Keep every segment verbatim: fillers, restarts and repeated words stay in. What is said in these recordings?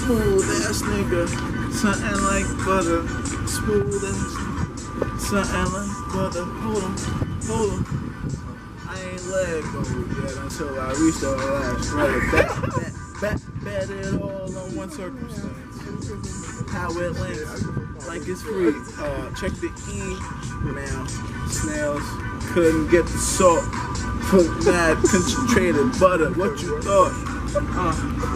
Smooth ass nigga, something like butter. Smooth ass, something like butter. Hold on, hold on. I ain't let go yet until I reach the last brother. Bet, bet, bet, bet it all on one circumstance. How it links, like it's free. Uh, check the email. Snails couldn't get the salt. Put mad concentrated butter. What you thought? Uh,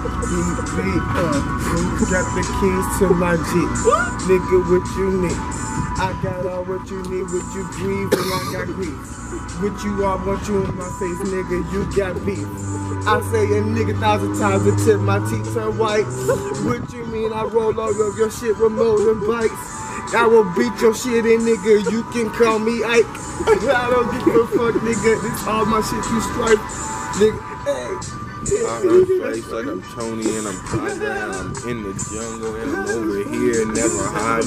Me, uh, got the keys to my Jeep. Nigga, what you need? I got all what you need. What you grieve and I got grief. What you are, what you in my face, nigga, you got beef. I say a nigga thousand times until my teeth turn white. What you mean I roll all of your shit with molding bikes? I will beat your shit in, nigga, you can call me Ike. I don't give a fuck, nigga, this all my shit you stripe. Nigga, hey. I run face like I'm Tony and I'm hot down. I'm in the jungle and I'm over here, never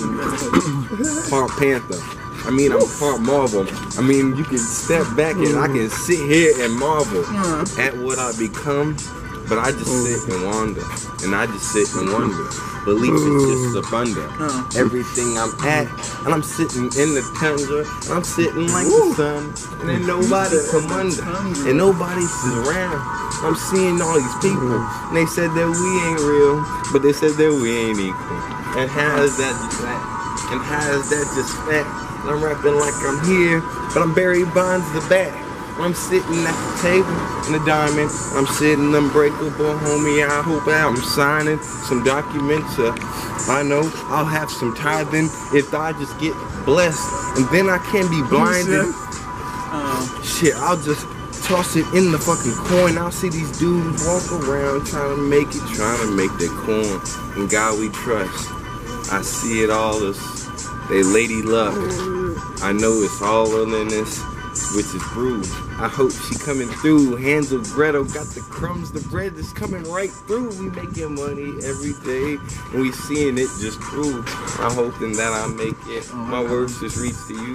hiding. Part Panther. I mean, I'm part Marvel. I mean, you can step back and I can sit here and marvel at what I become, but I just sit and wonder, and I just sit and wonder. Belief is just abundant. Everything I'm at, and I'm sitting in the tundra, and I'm sitting like the sun, and then nobody come under, and nobody's around. I'm seeing all these people, and they said that we ain't real, but they said that we ain't equal. And how is that just fact? And how is that just fact? And I'm rapping like I'm here, but I'm Barry Bonds the bat. I'm sitting at the table in the diamond. I'm sitting unbreakable, homie. I hope I'm signing some documents. Uh, I know I'll have some tithing if I just get blessed, and then I can't be blinded. Uh, Shit, I'll just toss it in the fucking coin. I'll see these dudes walk around trying to make it, trying to make their coin. In God we trust. I see it all as they lady luck. I know it's all in this, which is brewed. I hope she coming through. Hansel, Gretel got the crumbs, the bread is coming right through. We making money every day, and we seeing it just prove. I'm hoping that I make it. My words just reach to you.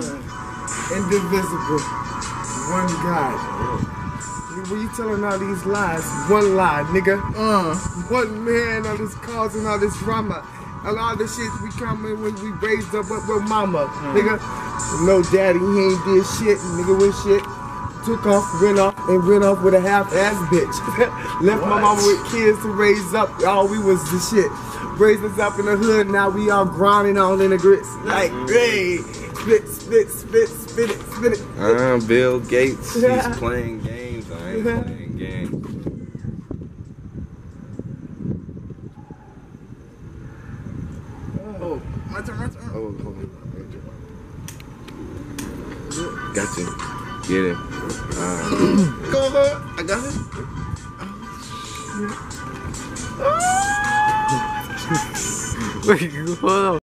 Indivisible, one God. When you telling all these lies, one lie, nigga. Uh, one man, all this causing all this drama. A lot of the shit we coming when we raised up with, with mama, mm. nigga. No daddy, he ain't did shit, nigga. When shit took off, went off, and went off with a half-ass bitch. Left what? My mama with kids to raise up. All we was the shit. Raised us up in the hood. Now we all grinding all in the grits. Like, hey, spit, spit, spit, spit it, spit it. I'm Bill Gates. He's playing games. I ain't playing games. Oh, my turn, my turn. Oh, hold on. Got you. Get it. Uh, Go ahead. I got it. Oh, Wait, hold on.